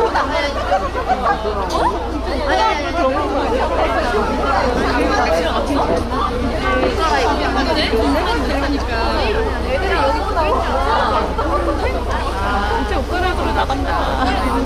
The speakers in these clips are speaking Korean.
진짜 옷가락으로 나간다.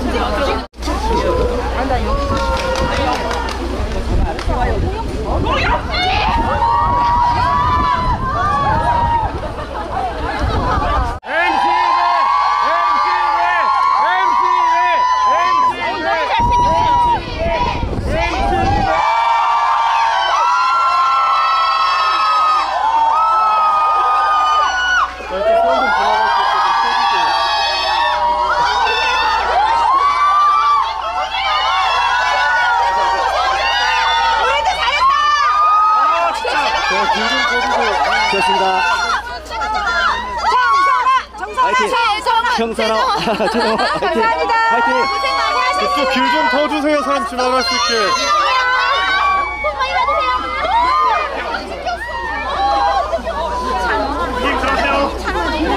형사라 감사합니다. 화이팅. 길 좀 더 주세요. 사람 지나갈 수 있게. 힘 들어주세요.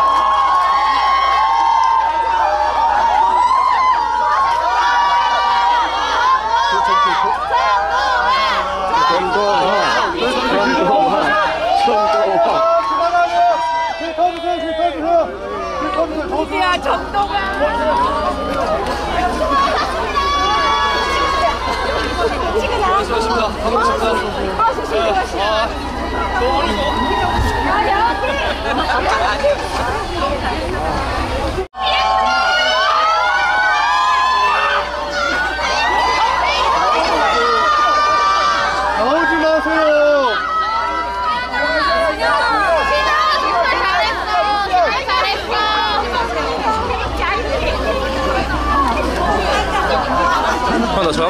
어디야 정동아. 수고하셨습니다. 수고하셨습니다. 나오지 마세요. 나 저거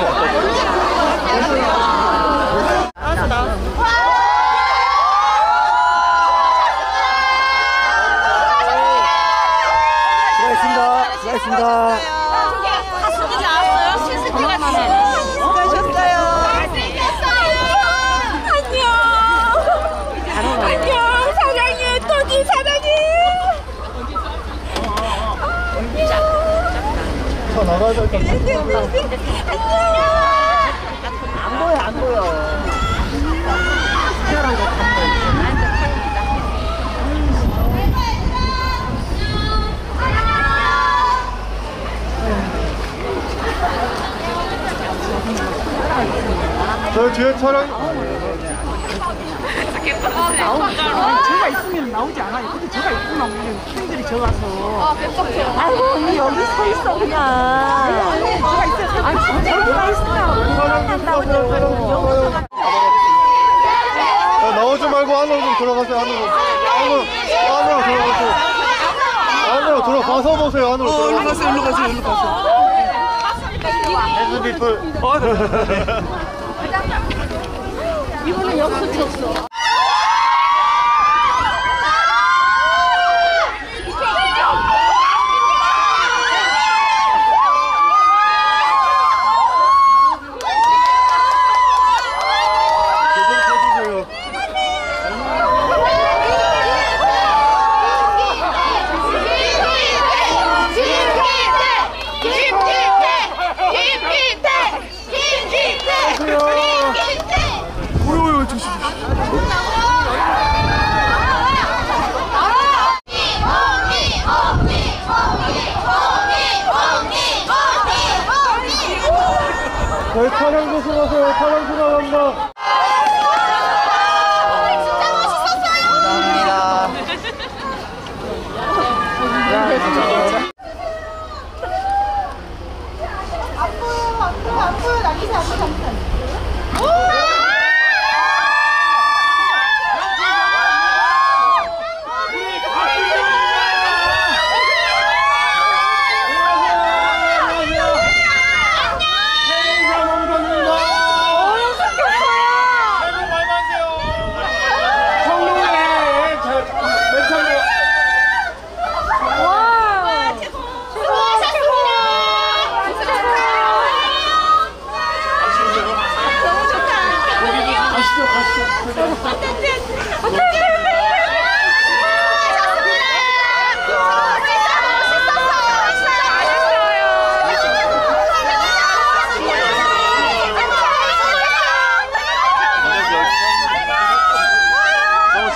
수고하셨습니다. 하수도 나왔어요? 실습기가 수고하셨어요. 안녕 사랑해 토니 사랑해. 자, 나가야 될 것 같아. 안 보여. 저 뒤에 차량. 제가 있으면 나오지 않아요. 근데 제가 있구나. 우리 팀들이 적어서. 아이고 언니 여기 서 있어 그냥. 제가 있어요. 아니 저기가 있으면 한다고. 나오지 말고 안으로 좀 들어가세요. 안으로 들어가세요. 안으로 들어가서 보세요. 안으로 들어가세요. 일로 가세요. 해수비풀. 이번엔 여기서 쳤어. 저희 차량 조심하세요. 차량 지나간다. 앞으로 나기세요.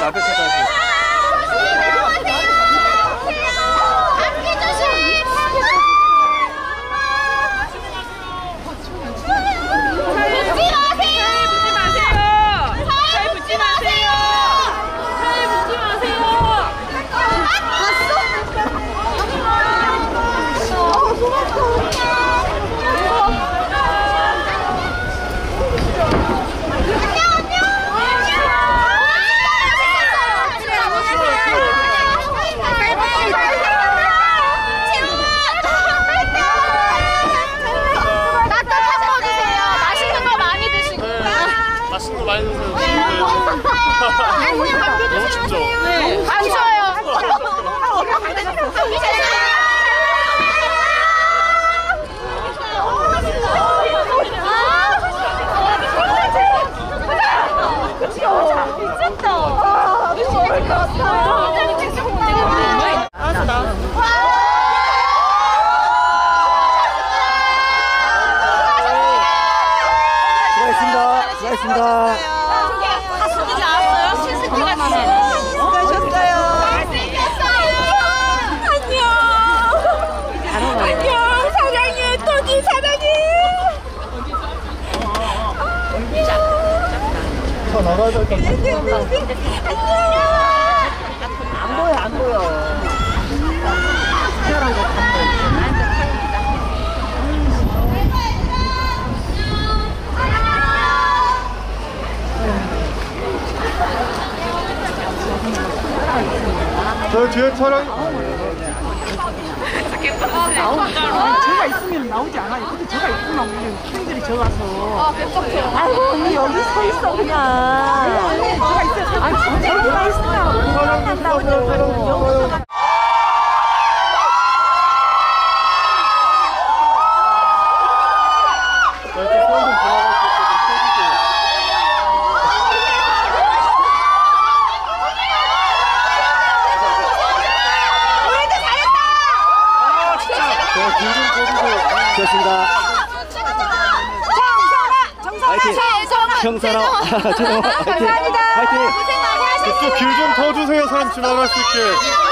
앞에 차 타세요. 맛있는 거 많이 드세요. 너무 춥죠? 네. 안 추워요. 수고하셨습니다. 가수들 나왔어요? 신승기 같은 애. 수고하셨어요. 안녕 사랑해 토니 사랑해. 차 나가야 될 것 같아. 안 보여, 안 보여. 저 뒤에 차량 저가 있으면 나오지 않아요. 근데 저가 있구나. 우리 팬들이 적어서. 아이고, 언니 여기 서 있어, 그냥. 저가 있어요. 아니, 저기가 있으면 차량 나오냐고. 수고하셨습니다. 화이팅! 청사랑 최정화 화이팅! 화이팅! 길 좀 더 주세요. 사람 지나갈 수 있게.